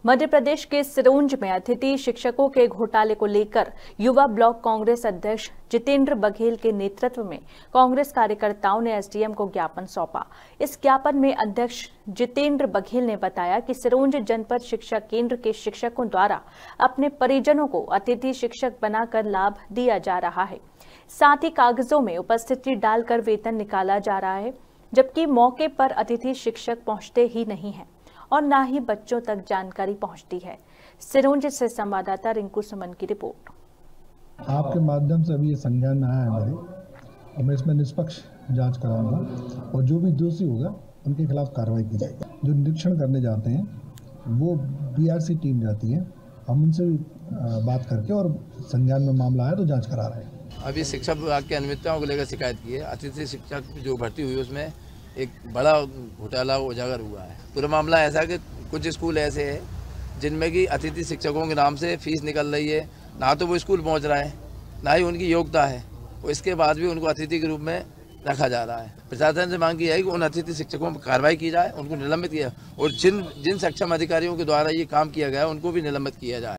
मध्य प्रदेश के सिरोंज में अतिथि शिक्षकों के घोटाले को लेकर युवा ब्लॉक कांग्रेस अध्यक्ष जितेंद्र बघेल के नेतृत्व में कांग्रेस कार्यकर्ताओं ने एसडीएम को ज्ञापन सौंपा। इस ज्ञापन में अध्यक्ष जितेंद्र बघेल ने बताया कि सिरोंज जनपद शिक्षा केंद्र के शिक्षकों द्वारा अपने परिजनों को अतिथि शिक्षक बनाकर लाभ दिया जा रहा है। साथ ही कागजों में उपस्थिति डालकर वेतन निकाला जा रहा है, जबकि मौके पर अतिथि शिक्षक पहुंचते ही नहीं है और न ही बच्चों तक जानकारी पहुंचती है। सिरोंज से संवाददाता रिंकू सुमन की रिपोर्ट। आपके माध्यम से अभी ये संज्ञान में आया है मेरे, और मैं इसमें निष्पक्ष जांच कराऊंगा और जो भी दोषी होगा उनके खिलाफ कार्रवाई की जाएगी। जो निरीक्षण करने जाते हैं वो बीआरसी टीम जाती है, हम उनसे बात करके और संज्ञान में मामला आया तो जाँच करा रहे हैं। अभी शिक्षा विभाग के अनियमितताओं को लेकर शिकायत की है। अतिथि शिक्षक जो भर्ती हुई उसमें एक बड़ा घोटाला उजागर हुआ है। पूरा मामला ऐसा कि कुछ स्कूल ऐसे हैं जिनमें कि अतिथि शिक्षकों के नाम से फीस निकल रही है, ना तो वो स्कूल पहुंच रहा है, ना ही उनकी योग्यता है, और इसके बाद भी उनको अतिथि के रूप में रखा जा रहा है। प्रशासन से मांग की है कि उन अतिथि शिक्षकों पर कार्रवाई की जाए, उनको निलंबित किया, और जिन सक्षम अधिकारियों के द्वारा ये काम किया गया है उनको भी निलंबित किया जाए।